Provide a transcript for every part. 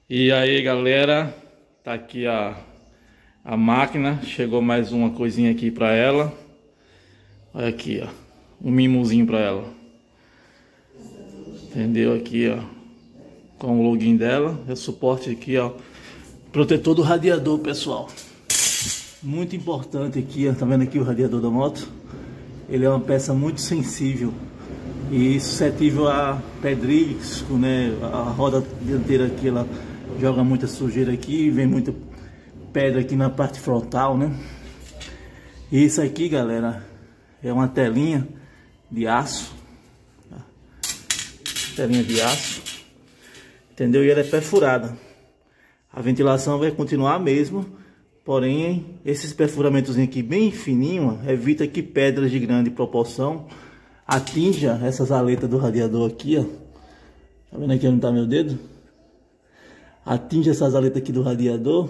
E aí galera, tá aqui a máquina, chegou mais uma coisinha aqui pra ela. Olha aqui, ó, um mimozinho pra ela. Entendeu? Aqui, ó, com o login dela, é suporte aqui, ó, protetor do radiador, pessoal. Muito importante aqui, ó, tá vendo aqui o radiador da moto? Ele é uma peça muito sensível e suscetível a pedriscos, né? A roda dianteira aqui, ela joga muita sujeira aqui, vem muita pedra aqui na parte frontal, né? E isso aqui, galera, é uma telinha de aço, telinha de aço, entendeu? E ela é perfurada. A ventilação vai continuar mesmo, porém esses perfuramentos aqui bem fininho evita que pedras de grande proporção atinja essas aletas do radiador aqui, ó. Tá vendo aqui onde tá meu dedo? Atinge essas aletas aqui do radiador,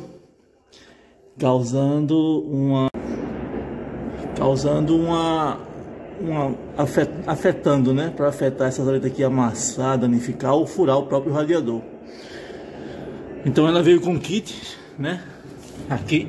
afetando, né, para afetar essas aletas aqui, amassar, danificar ou furar o próprio radiador. Então ela veio com kit, né? Aqui,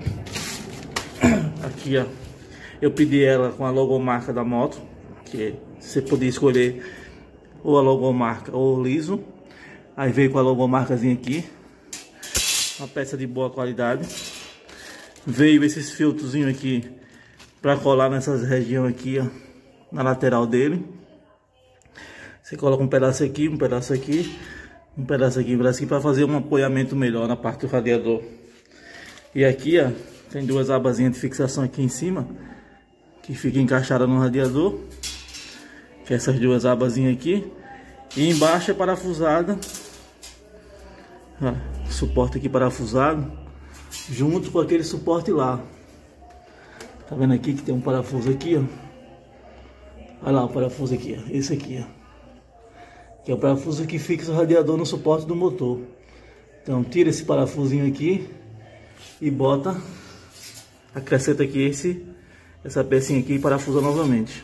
ó. Eu pedi ela com a logomarca da moto, que você podia escolher ou a logomarca ou liso. Aí veio com a logomarcazinha aqui, uma peça de boa qualidade. Veio esses filtrozinhos aqui para colar nessas regiões aqui, ó, na lateral dele. Você coloca um pedaço aqui, um pedaço aqui, um pedaço aqui, um pedaço aqui, para fazer um apoiamento melhor na parte do radiador. E aqui, ó, tem duas abazinhas de fixação aqui em cima, que fica encaixada no radiador, que é essas duas abazinhas aqui. E embaixo é parafusada, ó, suporte aqui parafusado, junto com aquele suporte lá. Tá vendo aqui que tem um parafuso aqui, ó. Olha lá o parafuso aqui, ó. Esse aqui, ó, que é o parafuso que fixa o radiador no suporte do motor. Então tira esse parafusinho aqui e bota, acrescenta aqui essa pecinha aqui e parafusa novamente.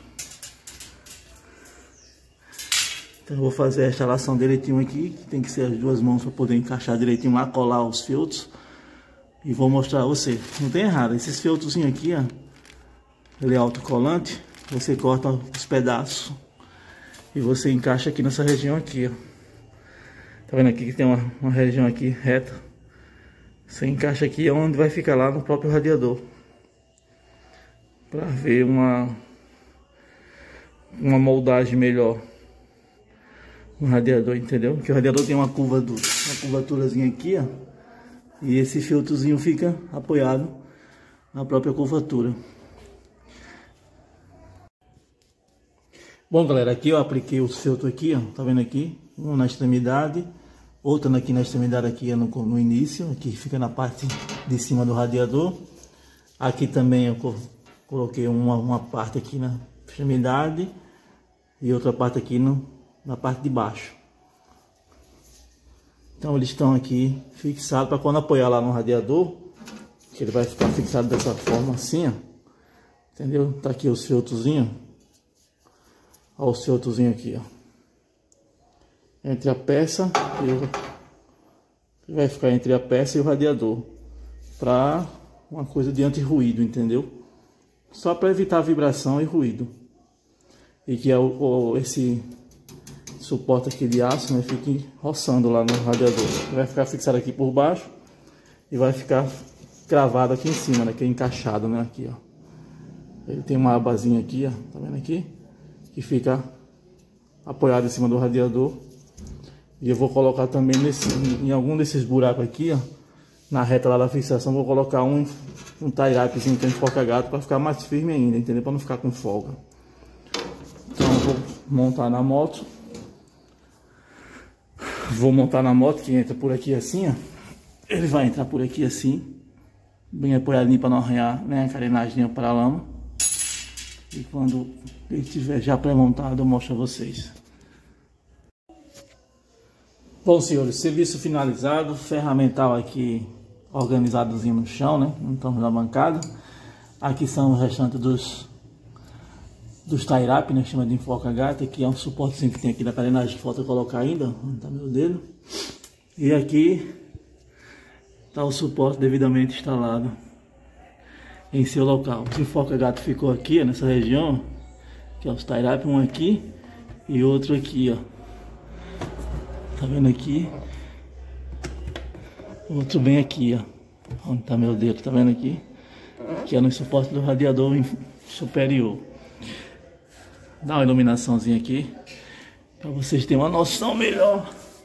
Então eu vou fazer a instalação direitinho aqui, que tem que ser as duas mãos para poder encaixar direitinho lá, colar os filtros. E vou mostrar a você, não tem errado, esses filtrozinhos aqui, ó, ele é autocolante, você corta os pedaços e você encaixa aqui nessa região aqui, ó. Tá vendo aqui que tem uma região aqui reta? Você encaixa aqui onde vai ficar lá no próprio radiador, para ver uma moldagem melhor no radiador, entendeu? Porque o radiador tem uma curvaturazinha aqui, ó, e esse filtrozinho fica apoiado na própria curvatura. Bom, galera, aqui eu apliquei os filtros aqui, ó, tá vendo aqui? Um na extremidade, outro aqui na extremidade aqui no início, aqui fica na parte de cima do radiador. Aqui também eu coloquei uma parte aqui na extremidade e outra parte aqui na parte de baixo. Então eles estão aqui fixados para quando apoiar lá no radiador, que ele vai ficar fixado dessa forma assim, ó. Entendeu? Tá aqui os filtrozinhos. Olha os filtrozinhos aqui, ó. Entre a peça e vai ficar entre a peça e o radiador, para uma coisa de anti-ruído, entendeu? Só para evitar vibração e ruído. E que esse suporte aqui de aço, né, fique roçando lá no radiador. Vai ficar fixado aqui por baixo e vai ficar cravado aqui em cima, né, que é encaixado, né, aqui, ó. Ele tem uma abazinha aqui, ó, tá vendo aqui? Que fica apoiado em cima do radiador. E eu vou colocar também em algum desses buracos aqui, ó, na reta lá da fixação, vou colocar um tie-wrapzinho que tem enforca-gato para ficar mais firme ainda, entendeu? Para não ficar com folga. Então eu vou montar na moto. Vou montar na moto, que entra por aqui assim, ó. Ele vai entrar por aqui assim, bem apoiadinho para não arranhar, né, a carenagem para a lama. E quando ele estiver já pré-montado, eu mostro a vocês. Bom, senhores, serviço finalizado, ferramental aqui organizadozinho no chão, né? Não estamos na bancada. Aqui são os restantes dos tie-wrap, né? Chama de enforca-gato. Aqui é um suportezinho que tem aqui da carenagem que falta colocar ainda. Onde tá meu dedo? E aqui Está o suporte devidamente instalado em seu local. O enfoca-gato ficou aqui, ó, nessa região, que é os tie-up, um aqui e outro aqui, ó. Tá vendo aqui? Outro bem aqui, ó. Onde tá meu dedo, tá vendo aqui? Que é no suporte do radiador superior. Dá uma iluminaçãozinha aqui para vocês terem uma noção melhor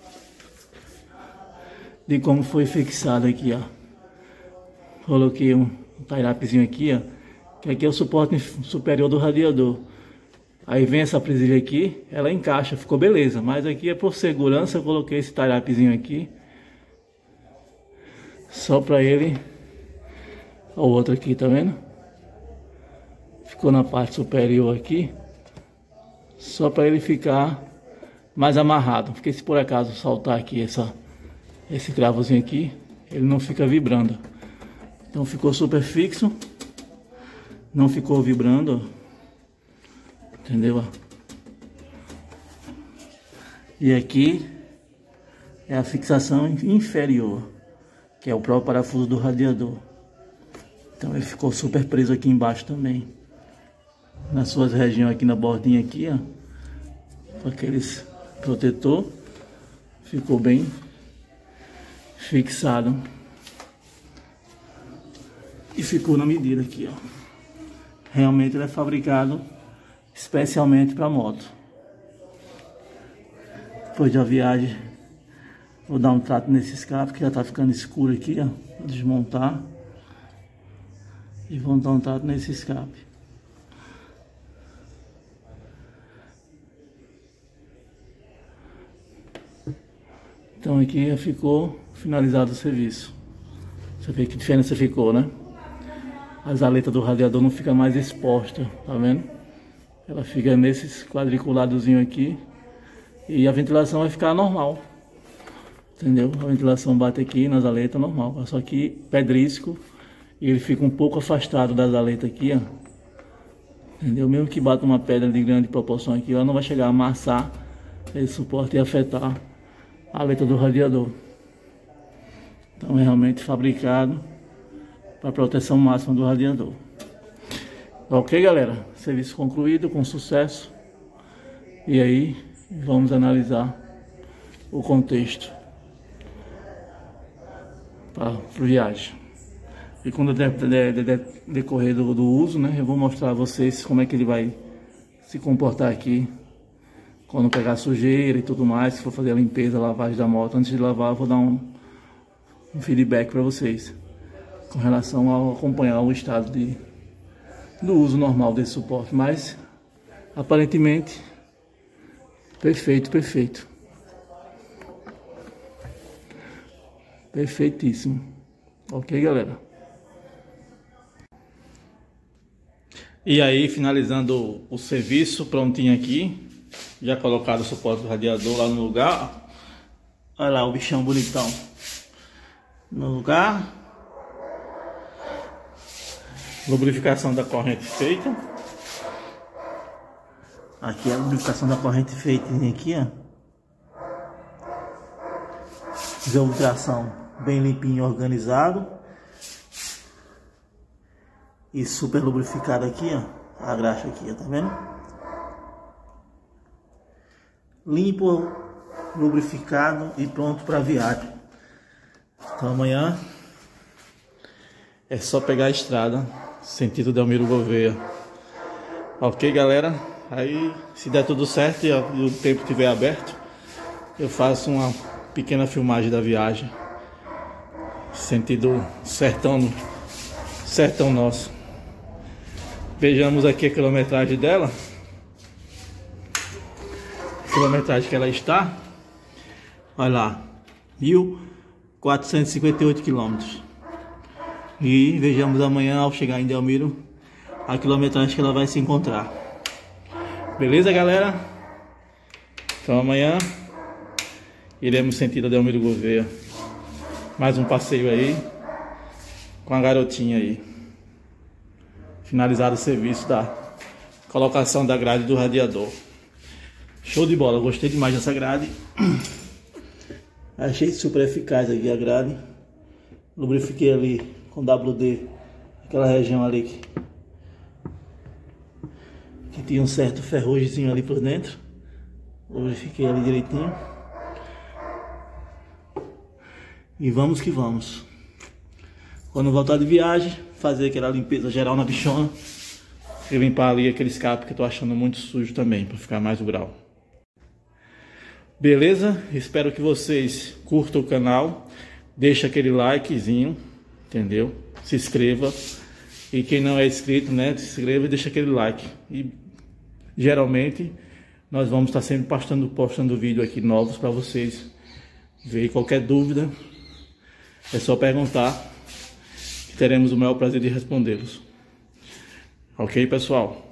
de como foi fixado aqui, ó. Coloquei um tie-upzinho aqui, ó, que aqui é o suporte superior do radiador. Aí vem essa presilha aqui, ela encaixa, ficou beleza. Mas aqui é por segurança, eu coloquei esse tie-upzinho aqui, só para ele. O outro aqui, tá vendo? Ficou na parte superior aqui, só para ele ficar mais amarrado. Porque se por acaso saltar aqui esse cravozinho aqui, ele não fica vibrando. Então ficou super fixo, não ficou vibrando, entendeu? E aqui é a fixação inferior, que é o próprio parafuso do radiador. Então ele ficou super preso aqui embaixo também. Nas suas regiões aqui na bordinha aqui, ó, com aqueles protetor, ficou bem fixado. E ficou na medida aqui, ó. Realmente ele é fabricado especialmente para moto. Depois da viagem, vou dar um trato nesse escape que já tá ficando escuro aqui, ó. Vou desmontar. E vamos dar um trato nesse escape. Então aqui já ficou finalizado o serviço. Você vê que diferença ficou, né? As aletas do radiador não ficam mais expostas, tá vendo? Ela fica nesses quadriculadozinho aqui. E a ventilação vai ficar normal. Entendeu? A ventilação bate aqui nas aletas normal. Só que pedrisco. E ele fica um pouco afastado das aletas aqui, ó. Entendeu? Mesmo que bata uma pedra de grande proporção aqui, ela não vai chegar a amassar esse suporte e afetar a aleta do radiador. Então é realmente fabricado para proteção máxima do radiador. Ok, galera? Serviço concluído com sucesso. E aí vamos analisar o contexto para a viagem. E quando decorrer do uso, né, eu vou mostrar a vocês como é que ele vai se comportar aqui quando pegar sujeira e tudo mais, se for fazer a limpeza, a lavagem da moto. Antes de lavar, eu vou dar um feedback para vocês com relação ao acompanhar o estado do uso normal desse suporte. Mas aparentemente perfeito, perfeitíssimo. Ok, galera? E aí, finalizando o serviço, prontinho aqui. Já colocado o suporte do radiador lá no lugar. Olha lá o bichão bonitão no lugar. Lubrificação da corrente feita. Aqui é a lubrificação da corrente feita aqui, ó. Jogo de tração bem limpinho, organizado. E super lubrificado aqui, ó. A graxa aqui, ó, tá vendo? Limpo, lubrificado e pronto para viagem. Então amanhã é só pegar a estrada, sentido Delmiro Gouveia. Ok, galera? Aí, se der tudo certo e o tempo estiver aberto, eu faço uma pequena filmagem da viagem, sentido sertão nosso. Vejamos aqui a quilometragem dela. A quilometragem que ela está. Olha lá, 1.458 quilômetros. E vejamos amanhã, ao chegar em Delmiro, a quilometragem que ela vai se encontrar. Beleza, galera? Então amanhã iremos sentido Delmiro Gouveia. Mais um passeio aí com a garotinha aí. Finalizado o serviço da colocação da grade do radiador. Show de bola, gostei demais dessa grade. Achei super eficaz aqui a grade. Lubrifiquei ali com WD aquela região ali que tinha um certo ferrugemzinho ali por dentro. Lubrifiquei ali direitinho. E vamos que vamos. Quando voltar de viagem, fazer aquela limpeza geral na bichona e limpar ali aquele escape que eu tô achando muito sujo também, para ficar mais o grau. Beleza? Espero que vocês curtam o canal. Deixa aquele likezinho, entendeu? Se inscreva. E quem não é inscrito, né? Se inscreva e deixa aquele like. E geralmente nós vamos estar sempre postando vídeo aqui novos para vocês verem. Qualquer dúvida é só perguntar, que teremos o maior prazer de respondê-los. Ok, pessoal?